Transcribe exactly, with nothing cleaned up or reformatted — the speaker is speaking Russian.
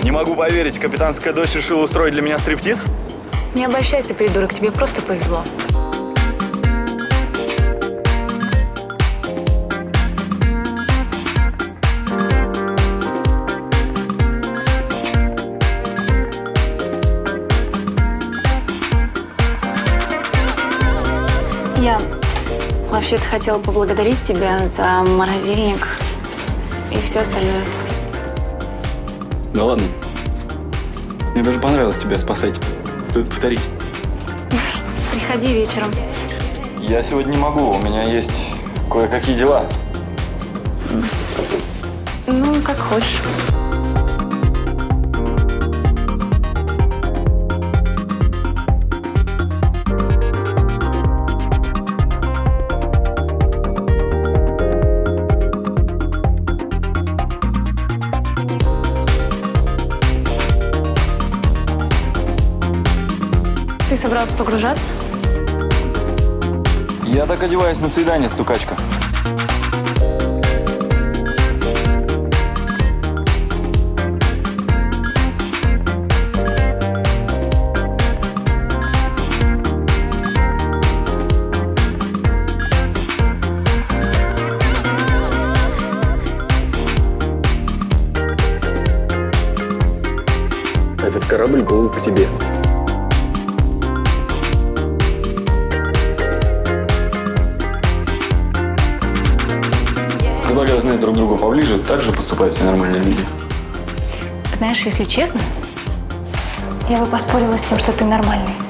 Не могу поверить, капитанская дочь решила устроить для меня стриптиз? Не обольщайся, придурок, тебе просто повезло. Я вообще-то хотела поблагодарить тебя за морозильник и все остальное. Да ладно. Мне даже понравилось тебя спасать. Стоит повторить. Приходи вечером. Я сегодня не могу, у меня есть кое-какие дела. Ну, как хочешь. Ты собрался погружаться? Я так одеваюсь на свидание, стукачка. Этот корабль был к тебе. Предлагаю знать друг друга поближе, так же поступают все нормальные люди. Знаешь, если честно, я бы поспорила с тем, что ты нормальный.